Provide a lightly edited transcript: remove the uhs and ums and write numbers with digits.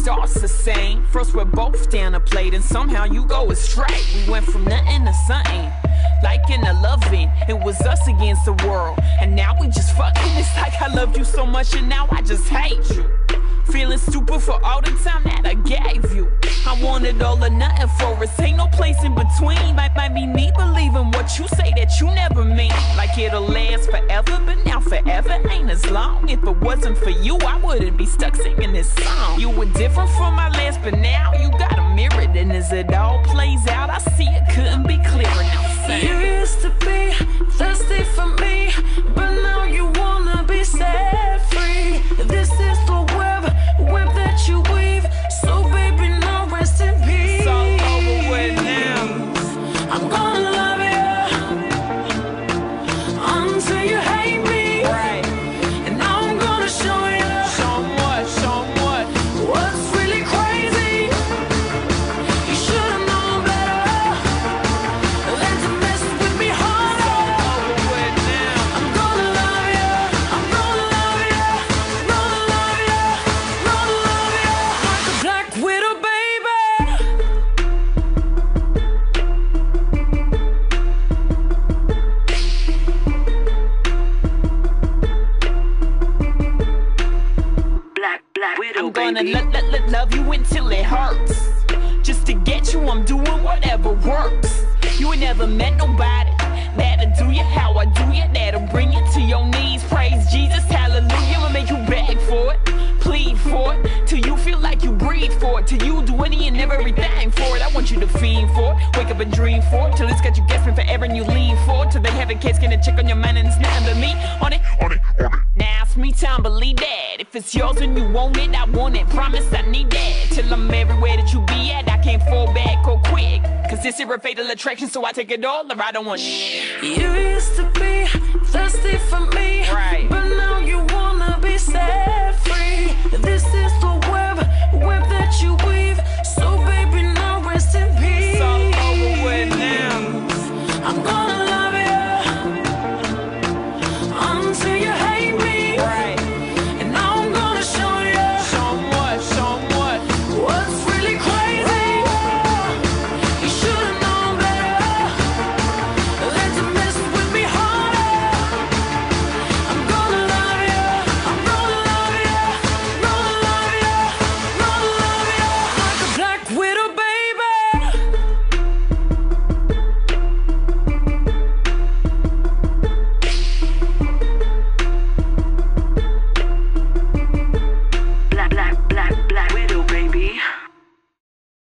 starts the same. First we're both down a plate, and somehow you go astray. We went from nothing to something, like in a loving. It was us against the world, and now we just fucking. It's like I loved you so much, and now I just hate you. Feeling stupid for all the time that I gave you. I wanted all or nothing for us, ain't no place in between. Might be me believing what you say that you never mean. Like it'll last forever, but now forever ain't as long. If it wasn't for you, I wouldn't be stuck singing this song. You were different from my last, but now you got a mirror. And as it all plays out, I see it couldn't be clearer. Now say, you used to be thirsty for me, but now you wanna be set free. This is the web that you weave, so baby, now rest in peace. it's all over with now. I'm gonna love you until you hate me, Right. and now I'm gonna show you Show 'em what? what's really crazy. You should've known better than to mess with me harder. Over with now. I'm gonna love you, I'm gonna love you, gonna love you, gonna love you like a black widow, baby. Black widow, I'm gonna love you until it hurts. Just to get you, I'm doing whatever works. You ain't never met nobody that'll do you how I do you, that'll bring you to your knees. Praise Jesus, hallelujah. I'ma make you beg for it, plead for it, till you feel like you breathe for it, till you do any and everything for it. I want you to fiend for it, wake up and dream for it, till it's got you guessing forever and you lean for it, till they have a case, can a check on your mind and it's nothing but me on it. Now it's me time, believe that. If it's yours and you want it, I want it. Promise I need that. Till I'm everywhere that you be at, I can't fall back or quick. Cause this is a fatal attraction, so I take it all or I don't want shit. You used to be thirsty for me, Right. but now you wanna be set free. This